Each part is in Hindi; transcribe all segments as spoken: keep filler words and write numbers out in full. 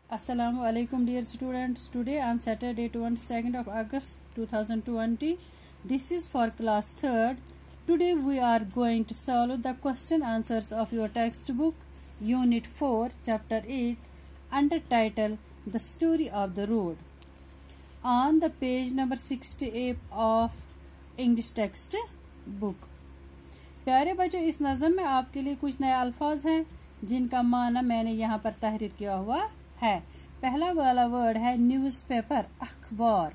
Assalamu alaikum dear students. Today on Saturday twenty-second of August two thousand twenty. This is for class third. Today we are going to solve the question answers of your textbook Unit four Chapter eight under title The Story of the Road. On the page number sixty-eight of English text book. प्यारे बच्चों, इस नज़म में आपके लिए कुछ नए अल्फाज हैं जिनका माना मैंने यहाँ पर तहरीर किया हुआ है। पहला वाला वर्ड है न्यूज़पेपर, अखबार,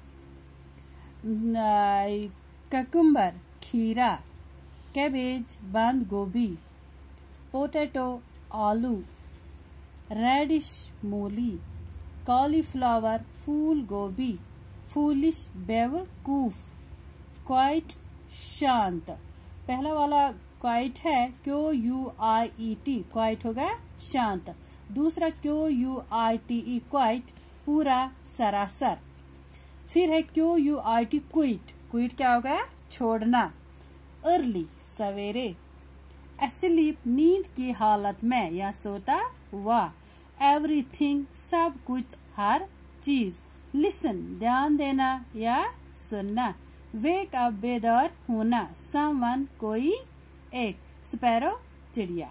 ककुम्बर, खीरा, कैबेज, बंद गोभी, पोटैटो, आलू, रेडिश, मूली, कॉलीफ्लावर, फूल गोभी, फूलिश, बेवकूफ, क्वाइट, शांत। पहला वाला क्वाइट है, Q U I E T, quiet होगा शांत। दूसरा Q U I T E, quite, पूरा, सरासर। फिर है Q U I T, quit, quit क्या होगा, छोड़ना। अर्ली, सवेरे। एस्लीप, नींद की हालत में या सोता हुआ। एवरीथिंग, सब कुछ, हर चीज। लिसन, ध्यान देना या सुनना। वेक अप, बेदार होना। समवन, कोई, एक। स्पैरो, चिड़िया।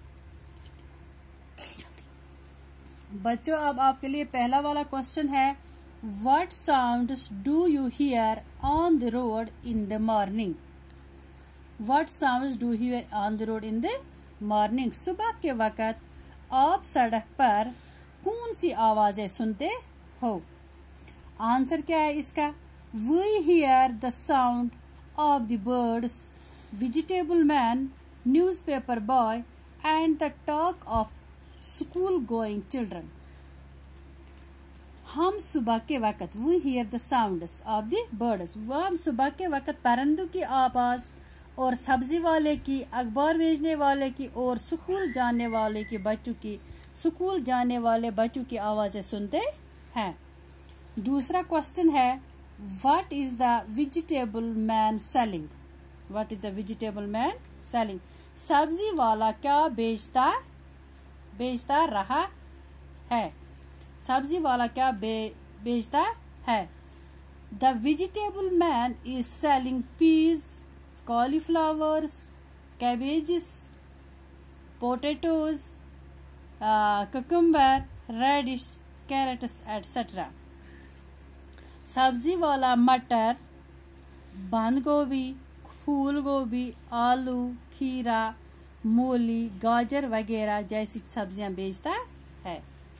बच्चों, अब आपके लिए पहला वाला क्वेश्चन है, what sounds do you hear on the road in the morning. What sounds do you hear on the road in the morning. सुबह के वक्त आप सड़क पर कौन सी आवाजें सुनते हो। आंसर क्या है इसका, we hear the sound of the birds, vegetable man, newspaper boy and the talk of school going children. हम सुबह के वक्त, we hear the sounds of the birds, वो हम सुबह के वक्त परिंदों की आवाज और सब्जी वाले की, अखबार भेजने वाले की और स्कूल जाने वाले की बच्चों की, स्कूल जाने वाले बच्चों की आवाजें सुनते हैं। दूसरा क्वेश्चन है, what is the vegetable man selling. What is the vegetable man selling. सब्जी वाला क्या बेचता बेचता रहा है। सब्जी वाला क्या बे, बेचता है। The vegetable man is selling peas, cauliflowers, cabbages, potatoes, cucumber, radish, carrots etcetera. सब्जी वाला मटर, बंद गोभी, फूल गोभी, आलू, खीरा, मूली, गाजर वगैरह जैसी सब्जियां बेचता है।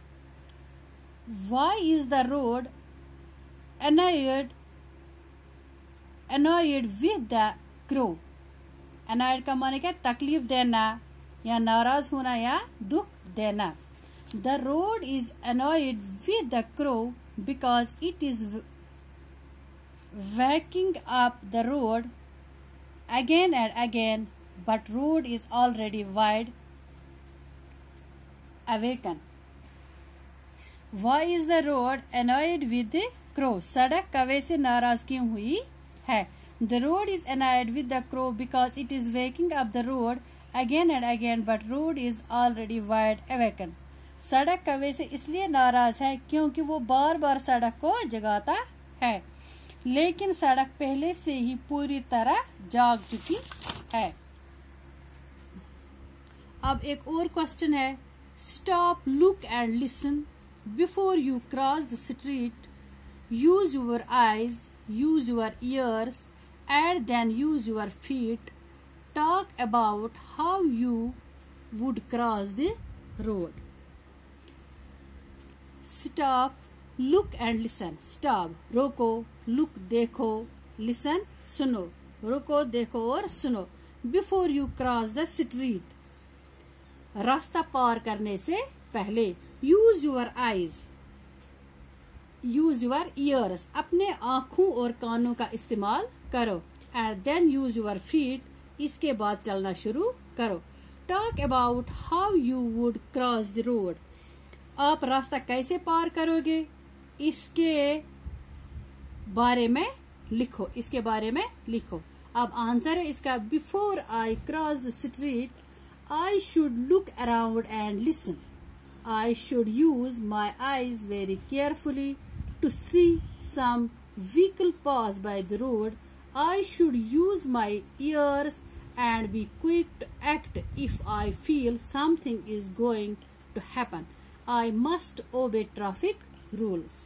Why is the road annoyed annoyed with the crow। annoyed का माने क्या, तकलीफ देना या नाराज होना या दुख देना। The road is annoyed with the crow because it is waking up the road again and again, but road is already wide awaken। Why is the road annoyed with the crow। सड़क कौवे से नाराज क्यों हुई है। The road is annoyed with the crow because it is waking up the road again and again, but road is already wide awaken। सड़क कौवे से इसलिए नाराज है क्योंकि वो बार बार सड़क को जगाता है, लेकिन सड़क पहले से ही पूरी तरह जाग चुकी है। अब एक और क्वेश्चन है, stop, look and listen before you cross the street, use your eyes, use your ears and then use your feet, talk about how you would cross the road. Stop, look and listen. Stop, रोको, लुक, देखो, लिसन, सुनो। रुको, देखो और सुनो। Before you cross the street, रास्ता पार करने से पहले। Use your eyes, use your ears, अपने आंखों और कानों का इस्तेमाल करो। And then use your feet, इसके बाद चलना शुरू करो। Talk about how you would cross the road, आप रास्ता कैसे पार करोगे इसके बारे में लिखो, इसके बारे में लिखो। अब आंसर है इसका, before I cross the street I should look around and listen. I should use my eyes very carefully to see some vehicle pass by the road. I should use my ears and be quick to act if I feel something is going to happen. I must obey traffic rules.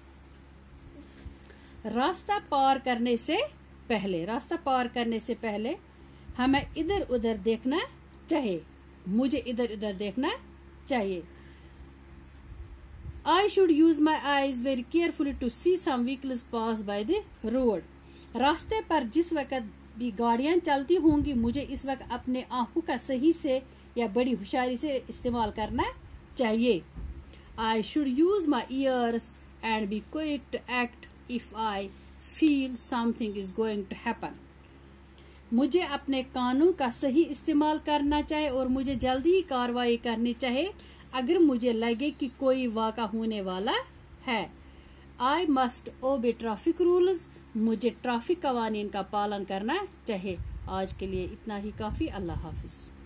रास्ता पार करने से पहले रास्ता पार करने से पहले हमें इधर उधर देखना चाहिए मुझे इधर उधर देखना चाहिए. I should use my eyes very carefully to see some vehicles pass by the road. रास्ते पर जिस वक्त भी गाड़ियां चलती होंगी मुझे इस वक्त अपने आंखों का सही से या बड़ी होशियारी से इस्तेमाल करना चाहिए. I should use my ears and be quick to act if I feel something is going to happen. मुझे अपने कानों का सही इस्तेमाल करना चाहिए और मुझे जल्दी ही कार्रवाई करनी चाहिए अगर मुझे लगे कि कोई वाक़ा होने वाला है. I must obey traffic rules. मुझे ट्रैफिक कवानीन का पालन करना चाहिए. आज के लिए इतना ही काफी. अल्लाह हाफिज.